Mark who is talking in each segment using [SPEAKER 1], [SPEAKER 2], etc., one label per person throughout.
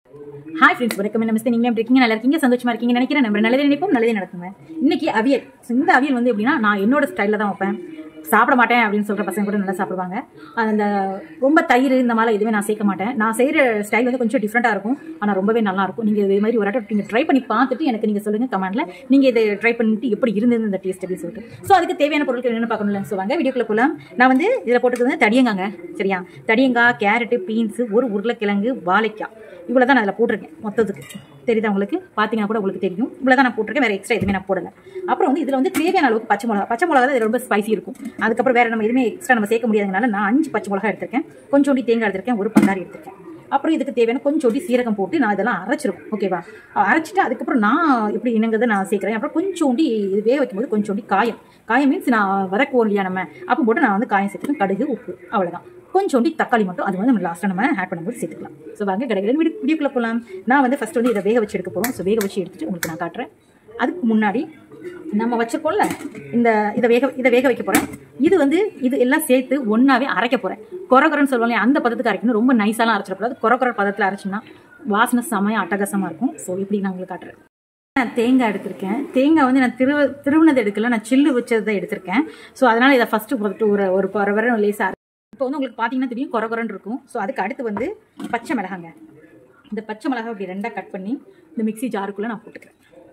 [SPEAKER 1] Hi friends, welcome to Namaste. நீங்க எப்படி இருக்கீங்க? நல்லா இருக்கீங்க, சந்தோஷமா இருக்கீங்க நினைக்கிறேன். நம்ம நல்லதே நினைப்போம், நல்லதே நடக்குங்க. இன்னைக்கு அவியல். இந்த அவியல் வந்து எப்படின்னா நான் என்னோட ஸ்டைல்ல தான் வைப்பேன். சாப்பிட மாட்டேன் அப்படின்னு சொல்ற பசங்க கூட நல்லா சாப்பிடுவாங்க. அந்த ரொம்ப தயிர் இந்த மாதிரி எதுவுமே நான் சேர்க்க மாட்டேன். நான் செய்யற ஸ்டைல் வந்து கொஞ்சம் டிஃப்ரெண்டா இருக்கும், ஆனா ரொம்பவே நல்லா இருக்கும். நீங்க இதே மாதிரி ஒரு நீங்க ட்ரை பண்ணி பார்த்துட்டு எனக்கு நீங்க சொல்லுங்க கமெண்ட்ல. நீங்க இதை ட்ரை பண்ணிட்டு எப்படி இருந்தது இந்த டேஸ்ட் அப்படின்னு சொல்லிட்டு. ஸோ அதுக்கு தேவையான பொருட்கள் என்னென்னு பார்க்கணும்ல. ஸோ வாங்க வீடியோக்குள்ள போகலாம். நான் வந்து இதில் போட்டது வந்து தடியங்காங்க, சரியா? தடியங்காய், கேரட்டு, பீன்ஸு, ஒரு உருளைக்கிழங்கு, வாழைக்காய், இவ்வளோ தான் நான் அதில் போட்டிருக்கேன். மொத்தத்துக்கு தெரியுதா உங்களுக்கு? பார்த்தீங்கன்னா கூட உங்களுக்கு தெரியும். இவ்வளோ தான் நான் போட்டிருக்கேன், வேறு எக்ஸ்ட்ரா எதுவுமே நான் போடலை. அப்புறம் வந்து இதில் வந்து தேவையான அளவுக்கு பச்சை மிளகா தான் ரொம்ப ஸ்பைசி இருக்கும். அதுக்கப்புறம் வேறு நம்ம எதுவுமே எக்ஸ்ட்ரா நம்ம சேர்க்க முடியாதனால நான் 5 பச்சை மிளகா எடுத்திருக்கேன், கொஞ்சோண்டி தேங்காய் எடுத்திருக்கேன், ஒரு பங்காரி எடுத்திருக்கேன். அப்புறம் இதுக்கு தேவையான கொஞ்சோண்டி சீரகம் போட்டு நான் இதெல்லாம் அரைச்சிருக்கும், ஓகேவா? அரைச்சிட்டு அதுக்கப்புறம் நான் எப்படி என்னங்கிறத நான் சேர்க்குறேன். அப்புறம் கொஞ்சோண்டி இது வேக வைக்கும்போது கொஞ்சோண்டி காயம் மீன்ஸ் நான் வதக்குவோம் இல்லையா நம்ம, அப்போ போட்டு நான் வந்து காயம் சேர்த்துக்கேன், கடுகு, உப்பு, அவ்வளோதான். கொஞ்சோண்டி தக்காளி மட்டும், அது வந்து நம்ம லாஸ்ட்டாக நம்ம ஆட் பண்ணும்போது சேர்த்துக்கலாம். ஸோ வாங்க கிடைக்கிற வீடியோக்குள்ளே போகலாம். நான் வந்து ஃபஸ்ட் வந்து இதை வேக வச்சு எடுக்க போகிறோம். ஸோ வேக வச்சு எடுத்துட்டு உங்களுக்கு நான் காட்டுறேன். அதுக்கு முன்னாடி நம்ம வச்சிருக்கோம்ல இதை வேக வைக்க போகிறேன். இது எல்லாம் சேர்த்து ஒன்றாவே அரைக்க போகிறேன். கொரன்னு சொல்லுவாங்க, அந்த பதத்துக்கு அரைக்கணும். ரொம்ப நைஸாலாம் அரைச்சிடக்கூடாது. கொர பதத்தில் அரைச்சிங்கன்னா வாசனை செமையாக அட்டகாசமாக இருக்கும். ஸோ இப்படி நான் உங்களுக்கு காட்டுறேன். நான் தேங்காய் எடுத்திருக்கேன். தேங்காய் வந்து நான் திருவினது எடுக்கல, நான் சில்லு வச்சதை எடுத்திருக்கேன். ஸோ அதனால் இதை ஃபஸ்ட்டு போட்டு ஒரு வர லேசாக. இப்போ வந்து உங்களுக்கு பார்த்தீங்கன்னா தெரியும், கொரன்னு இருக்கும். ஸோ அதுக்கு அடுத்து வந்து பச்சை மிளகாங்க. இந்த பச்சை மிளகாய் இப்படி ரெண்டாக கட் பண்ணி இந்த மிக்ஸி ஜாருக்குள்ளே நான் போட்டுக்கிறேன்.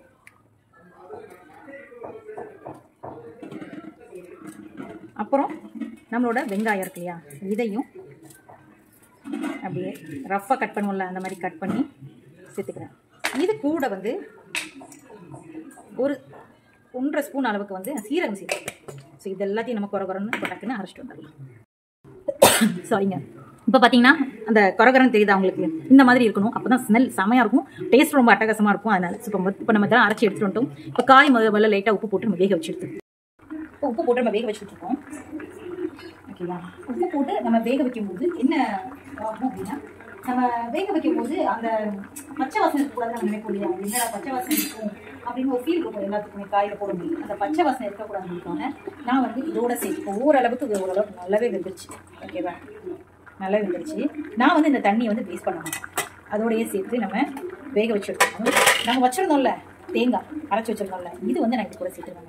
[SPEAKER 1] அப்புறம் நம்மளோட வெங்காயம் இருக்கு இல்லையா, இதையும் அப்படியே ரஃப்பாக கட் பண்ணுவோம்ல, அந்த மாதிரி கட் பண்ணி சேர்த்துக்கிறேன். இது கூட வந்து ஒரு 1.5 ஸ்பூன் அளவுக்கு வந்து சீரகம் சேர்த்துக்கிறேன். ஸோ இது எல்லாத்தையும் நம்ம கொரன்னு டக்குன்னு அரைச்சிட்டு வந்துடலாம். சாரிங்க. இப்போ பார்த்தீங்கன்னா அந்த கொரன்னு தெரியுதா உங்களுக்கு? இந்த மாதிரி இருக்கணும், அப்போ தான் ஸ்மெல் செமையாக இருக்கும், டேஸ்ட் ரொம்ப அட்டகாசமாக இருக்கும். அதனால இப்போ நம்ம இதெல்லாம் அரைச்சி எடுத்துகிட்டு வந்துட்டோம். இப்போ காய் முதல்ல லைட்டாக உப்பு போட்டு நம்ம வேக வச்சு எடுத்துருக்கோம். இப்போ உப்பு போட்டு நம்ம வேக வச்சுட்ருக்கோம், ஓகேவா? உப்பு போட்டு நம்ம வேக வைக்கும்போது என்ன ஆகும் அப்படின்னா, நம்ம வேக வைக்கும்போது அந்த பச்சை வாசனை இருக்கக்கூடாதுன்னு நம்ம நினைப்போம் இல்லையா? என்னடா பச்சை வாசனை இருக்கும் அப்படின்னு ஒரு ஃபீல் இருக்கும் எல்லாத்துக்குமே. காயில் போட முடியும், அந்த பச்சை வாசனை இருக்கக்கூடாதுன்னு நான் வந்து இதோட சேர்த்து ஓரளவுக்கு நல்லாவே வெந்துருச்சு, ஓகேவா? நல்லா வெந்துருச்சு. நான் வந்து இந்த தண்ணியை வந்து வேஸ்ட் பண்ண மாட்டேன், அதோடையே சேர்த்து நம்ம வேக வச்சுருக்கோம். நம்ம வச்சுருந்தோம்ல தேங்காய் அரைச்சி வச்சுருந்தோம்ல, இது வந்து நான் இது கூட சேர்த்துருவேங்க.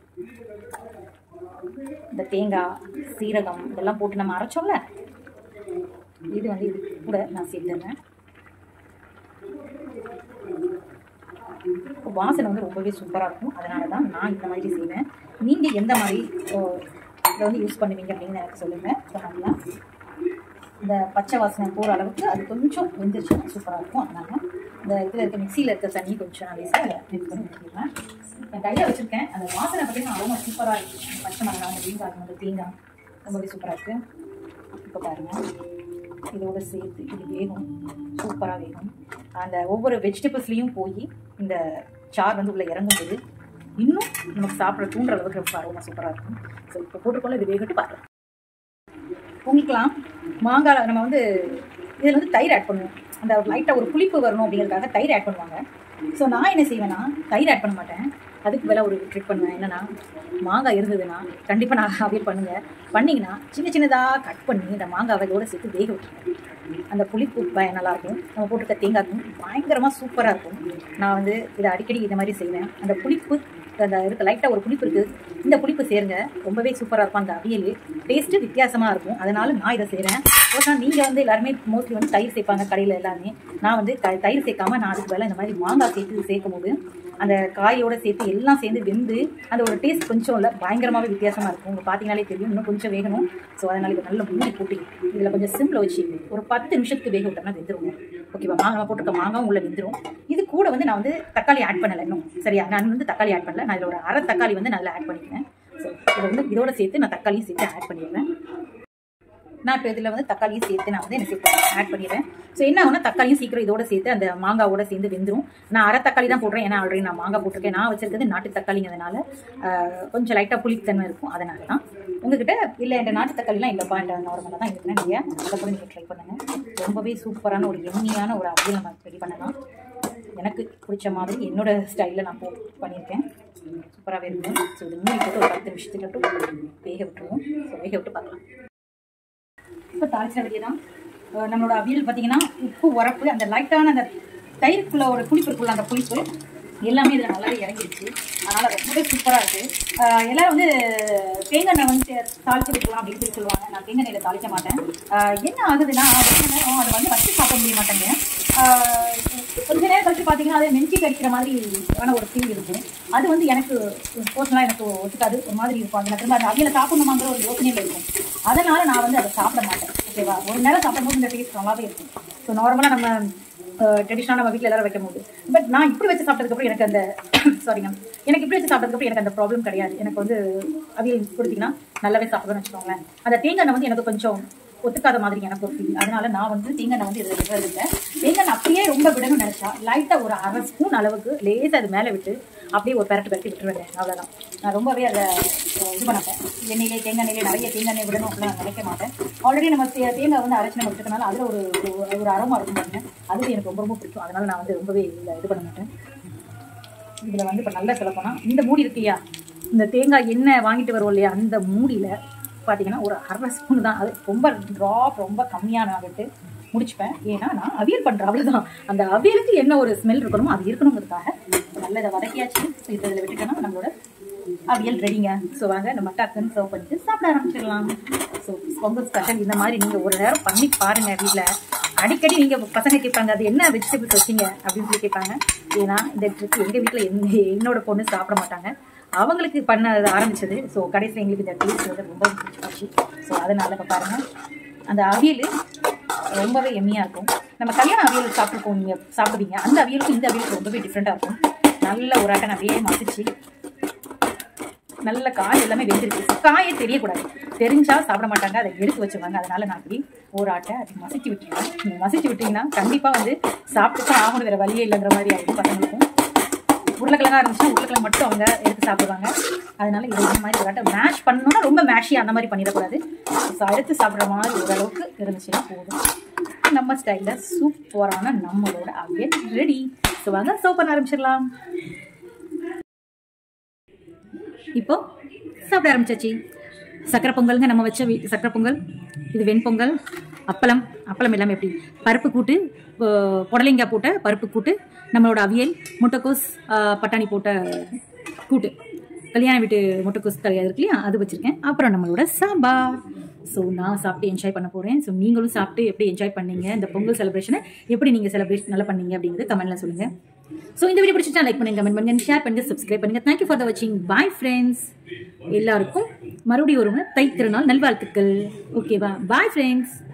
[SPEAKER 1] இந்த தேங்காய், சீரகம் இதெல்லாம் போட்டு நம்ம அரைச்சோம்ல, இது வந்து இது கூட நான் சேர்த்துறேன். வாசனை வந்து ரொம்பவே சூப்பராக இருக்கும். அதனால தான் நான் இந்த மாதிரி செய்வேன். நீங்கள் எந்த மாதிரி இதை வந்து யூஸ் பண்ணுவீங்க அப்படின்னு எனக்கு சொல்லுங்கள். சொன்னாங்களா இந்த பச்சை வாசனை போகிற அளவுக்கு அது கொஞ்சம் வெந்துருச்சுன்னா சூப்பராக இருக்கும். அதனால இந்த இதில் இருக்க மிக்சியில் இருக்க தண்ணி கொஞ்சம் நான் வேஸ்ட்டாக மிக்ஸ் பண்ணி வச்சுருவேன். நான் கையில் வச்சுருக்கேன். அந்த வாசனை பார்த்தீங்கன்னா ரொம்ப சூப்பராக இருக்குது. பச்சை மிளகாய், அந்த வெங்காயம், அந்த தேங்காய் ரொம்பவே சூப்பராக இருக்குது. இப்போ பாருங்கள், இதோடு சேர்த்து இது வேகும், சூப்பராக வேகும். அந்த ஒவ்வொரு வெஜிடபிள்ஸ்லேயும் போய் இந்த சார் வந்து உள்ளே இறங்கும்போது இன்னும் நமக்கு சாப்பிட்ற தூண்டுற அளவுக்கு ரொம்ப அரோமா சூப்பராக இருக்கும். ஸோ இப்போ போட்டுக்கொள்ள இது வேகட்டு பார்க்கலாம். உங்களுக்குலாம் மாங்காய் நம்ம வந்து இதில் வந்து தயிர் ஆட் பண்ணுவோம். அந்த லைட்டாக ஒரு புளிப்பு வரணும் அப்படிங்கிறதுக்காக தயிர் ஆட் பண்ணுவாங்க. ஸோ நான் என்ன செய்வேன்னா தயிர் ஆட் பண்ண மாட்டேன். அதுக்கு மேலே ஒரு ட்ரிக் பண்ணுவேன். என்னென்னா, மாங்காய் இருந்ததுன்னா கண்டிப்பாக நான் அவியல் பண்ணிங்கன்னா சின்னதாக கட் பண்ணி இந்த மாங்காய் இதோடு சேர்த்து வேக விட்டுருவேன். அந்த புளிப்பு நல்லாயிருக்கும். நம்ம போட்டுருக்க தேங்காய்க்கும் பயங்கரமாக சூப்பராக இருக்கும். நான் வந்து இதை அடிக்கடி இந்த மாதிரி செய்வேன். அந்த புளிப்பு அந்த இருக்குது லைட்டாக ஒரு புளிப்பு இருக்குது, இந்த புளிப்பு சேருங்க, ரொம்பவே சூப்பராக இருக்கும். அந்த அவியல் டேஸ்ட்டு வித்தியாசமாக இருக்கும். அதனால நான் இதை செய்கிறேன். ஓகே, நீங்கள் வந்து எல்லாருமே மோஸ்ட்லி வந்து தயிர் சேர்ப்பாங்க கடையில் எல்லாமே. நான் வந்து தயிர் சேர்க்காம நான் அதுக்கு வேலை இந்த மாதிரி மாங்காய் சேர்க்கும் போது அந்த காயோடு சேர்த்து எல்லாம் சேர்ந்து வெந்து அந்த ஒரு டேஸ்ட் கொஞ்சம் இல்லை பயங்கரமாகவே வித்தியாசமாக இருக்கும். உங்களுக்கு பார்த்தீங்கனாலே தெரியும், இன்னும் கொஞ்சம் வேகணும். ஸோ அதனால் இதை நல்ல மூடி போட்டு இதில் கொஞ்சம் சிம்மில் வச்சு ஒரு 10 நிமிஷத்துக்கு வேக விட்டோம்னா வெந்துருங்க, ஓகேவா? மாங்காய் போட்டுருக்க மாங்காயும் உள்ளே வெந்துடும். இது கூட வந்து நான் வந்து தக்காளி ஆட் பண்ணலை இன்னும், சரியா? நான் வந்து தக்காளி ஆட் பண்ணல. நான் இதில் ஒரு அரை தக்காளி வந்து நல்லா ஆட் பண்ணிக்கிறேன். ஸோ இதை வந்து இதோட சேர்த்து நான் தக்காளியும் சேர்த்து ஆட் பண்ணிடுறேன். நான் இப்போ இதில் வந்து தக்காளியும் சேர்த்து நான் வந்து எனக்கு ஆட் பண்ணிடுறேன். ஸோ என்ன ஆகுனா தக்காளியும் சீக்கிரம் இதோட சேர்த்து அந்த மாங்காவோட சேர்ந்து வெந்துடும். நான் அரை தக்காளி தான் போடுறேன், ஏன்னா ஆல்ரெடி நான் மாங்காய் போட்டிருக்கேன். நான் வச்சிருக்கிறது நாட்டு தக்காளிங்கிறதுனால கொஞ்சம் லைட்டாக புளித்தன்மை இருக்கும். அதனால தான். உங்ககிட்ட இல்லை என்ற நாட்டு தக்காளிலாம் இல்லைப்பா, என்ற நார்மலாக தான் இருக்குன்னு நீங்கள் அதை கூட நீங்கள் ட்ரை பண்ணுங்கள். ரொம்பவே சூப்பரான ஒரு எம்மியான ஒரு அவியல் நம்ம ரெடி பண்ணலாம். எனக்கு பிடிச்ச மாதிரி என்னோட ஸ்டைலில் நான் பண்ணியிருக்கேன். சூப்பராகவே இருக்கும். ஸோ இது மூடி போட்டு ஒரு 10 நிமிஷத்துக்கு மட்டும் வேக விட்டுருவோம். ஸோ வேக விட்டு பார்க்கலாம். இப்போ தாளிச்ச வேண்டிய தான் நம்மளோட அவியல் பார்த்தீங்கன்னா உப்பு உரப்பு அந்த லைட்டான அந்த தயிருக்குள்ள ஒரு புளிப்பு இருக்குள்ள அந்த புளிப்பு எல்லாமே இதில் நல்லாவே இறங்கிடுச்சு. அதனால் ரொம்பவே சூப்பராக இருக்குது. எல்லோரும் வந்து தேங்காய் எண்ணெய் வந்து தாளித்து விட்டுலாம் அப்படின்னு சொல்லி சொல்லுவாங்க. நான் தேங்காய் எண்ணெயில் தாளிக்க மாட்டேன். என்ன ஆகுதுன்னா ரொம்ப நேரம் அதை வந்து வச்சு சாப்பிட முடிய மாட்டேங்க. கொஞ்ச நேரம் கழிச்சு பார்த்தீங்கன்னா அதை நெஞ்சு கடிக்கிற மாதிரியான ஒரு ஃபீல் இருக்கும். அது வந்து எனக்கு பர்சனலாக எனக்கு ஒத்துக்காது, ஒரு மாதிரி இருக்கும். அதில் திரும்ப அந்த அவியலை சாப்பிடணுமாங்கிற ஒரு யோசனையில் இருக்கும். அதனால் நான் வந்து அதை சாப்பிட மாட்டேன். ஓகேவா? ஒரு நேரம் சாப்பிடும்போது இந்த டேஸ்ட் நல்லாவே இருக்கும். ஸோ நார்மலாக நம்ம ட்ரெடிஷ்னலாக நம்ம வீட்டில் எல்லாரும் வைக்கும் போது, பட் நான் இப்படி வச்சு சாப்பிட்டதுக்கப்புறம் எனக்கு அந்த சாரிங்க எனக்கு இப்படி வச்சு சாப்பிட்டதுக்கப்புறம் எனக்கு அந்த ப்ராப்ளம் கிடையாது. எனக்கு வந்து அவியல் கொடுத்தீங்கன்னா நல்லாவே சாப்பிடுவேன்னு வச்சுக்கோங்களேன். அந்த தேங்காய் வந்து எனக்கு கொஞ்சம் ஒத்துக்காத மாதிரி எனக்கு ஒரு ஃபீல். அதனால நான் வந்து தேங்காய் வந்து இதில் விடுறது இல்லை. தேங்காய் அப்படியே ரொம்ப விடணும்னு நினச்சா லைட்டாக ஒரு 1/2 ஸ்பூன் அளவுக்கு லேசாக அது மேலே விட்டு அப்படியே ஒரு பெரட்டு விட்டுருவேன். அவ்வளோதான். நான் ரொம்பவே அதை இது பண்ணப்பேன். எண்ணெயிலே தேங்காய் எண்ணெயிலே நிறைய தேங்காய் எண்ணெய் விடணும் அப்படிலாம் நான் நினைக்க மாட்டேன். ஆல்ரெடி நம்ம தேங்காய் வந்து அரைச்சி நம்ம விட்டுறதுனால அதில் ஒரு அரோமா இருக்கும் பாருங்க. அது எனக்கு ரொம்ப ரொம்ப பிடிக்கும். அதனால நான் வந்து ரொம்பவே இதில் இது பண்ண மாட்டேன். இதில் வந்து இப்போ நல்லா சொல்லப்போனால் இந்த மூடி இருக்கு இல்லையா, இந்த தேங்காய் எண்ணெய் வாங்கிட்டு வருவோம் இல்லையா, அந்த மூடியில் பார்த்தீங்கன்னா ஒரு 1/2 ஸ்பூன் தான். அது ரொம்ப ட்ராப் ரொம்ப கம்மியாக நான் விட்டு முடிச்சுப்பேன். ஏன்னா நான் அவியல் பண்ணுறேன், அவ்வளோதான். அந்த அவியலுக்கு என்ன ஒரு ஸ்மெல் இருக்கணுமோ அது இருக்கணுங்கிறதுக்காக நல்லா இதை வதக்கியாச்சு. ஸோ இதில் விட்டுட்டோன்னா நம்மளோட அவியல் ரெடிங்க. ஸோ வாங்க நம்ம டக்குன்னு சர்வ் பண்ணிட்டு சாப்பிட ஆரம்பிச்சிடலாம். ஸோ பொங்கல் ஸ்பெஷல் இந்த மாதிரி நீங்கள் ஒரு நேரம் பண்ணி பாருங்கள். வீட்டில் அடிக்கடி நீங்கள் பசங்க கேட்பாங்க அது என்ன வெஜிடபிள்ஸ் வச்சிங்க அப்படின்னு சொல்லி கேட்பாங்க. ஏன்னா இந்த ட்ரிக் எங்கள் வீட்டில் என்னோட பொண்ணு சாப்பிட மாட்டாங்க, அவங்களுக்கு பண்ண ஆரம்பிச்சது. ஸோ கடைசியில் எங்களுக்கு இந்த டேஸ்ட் வந்து ரொம்ப பிடிச்சி. ஸோ அதனால இப்போ பாருங்கள், அந்த அவியல் ரொம்பவே எம்மியாக இருக்கும். நம்ம கல்யாண அவியல் சாப்பிட்ருக்கோம், நீங்கள் சாப்பிடுவீங்க. அந்த அவியலுக்கும் இந்த அவியலுக்கு ரொம்பவே டிஃப்ரெண்ட்டாக இருக்கும். நல்ல ஒரு ஆட்டை அப்படியே மசிச்சு நல்ல காய் எல்லாமே வெந்துருக்கு. காயே தெரியக்கூடாது, தெரிஞ்சால் சாப்பிட மாட்டாங்க, அதை எடுத்து வச்சுருவாங்க. அதனால் நான் அப்படி ஒரு ஆட்டை அப்படி மசிச்சு விட்டுருவேன். நீங்கள் மசிச்சு விட்டிங்கன்னா கண்டிப்பாக வந்து சாப்பிட்டு தான் ஆகணும், வேறு வழியே இல்லைங்கிற மாதிரி ஆகிடும் பசங்களுக்கும். உருளைக்கிழங்கா இருந்துச்சுன்னா உருளைக்கிழங்கு மட்டும் அவங்க எடுத்து சாப்பிடுவாங்க. அதனால இது இந்த மாதிரி ஒரு ஆட்டை மேஷ் பண்ணணும்னா ரொம்ப மேஷி அந்த மாதிரி பண்ணிடக்கூடாது. எடுத்து சாப்பிட்ற மாதிரி ஓரளவுக்கு இருந்துச்சுன்னா போதும். நம்ம ஸ்டைலில் சூப்பரான நம்மளோட அவியல் ரெடி. ஸோ வாங்க சர்வ் பண்ண ஆரம்பிச்சிடலாம். இப்போ சாப்பிட ஆரம்பிச்சாச்சு. சக்கரை பொங்கலுங்க நம்ம வச்ச சக்கரை பொங்கல். இது வெண்பொங்கல், அப்பளம். அப்பளம் எல்லாமே எப்படி பருப்பு கூட்டு, புடலங்காய் போட்ட பருப்பு கூட்டு, நம்மளோட அவியல், முட்டைக்கோஸ் பட்டாணி போட்ட கூட்டு, கல்யாண வீட்டு முட்டைக்கோஸ் கல்யாணம் இருக்கு இல்லையா, அது வச்சுருக்கேன். அப்புறம் நம்மளோட சாம்பார். ஸோ நான் சாப்பிட்டு என்ஜாய் பண்ண போகிறேன். ஸோ நீங்களும் சாப்பிட்டு எப்படி என்ஜாய் பண்ணீங்க, இந்த பொங்கல் செலிப்ரேஷனை எப்படி நீங்கள் செலிப்ரேட் நல்லா பண்ணீங்க அப்படிங்கிறது கமெண்ட்ல சொல்லுங்கள். ஸோ இந்த வீடியோ பிடிச்சிட்டா லைக் பண்ணுங்க, கமெண்ட் பண்ணுங்க, ஷேர் பண்ணுங்க, சப்ஸ்கிரைப் பண்ணுங்க. தேங்க்யூ ஃபார் த வாட்சிங். Bye friends. எல்லாருக்கும் மறுபடியும் ஒரு தை திருநாள் நல்வாழ்த்துக்கள். ஓகேவா? Bye friends.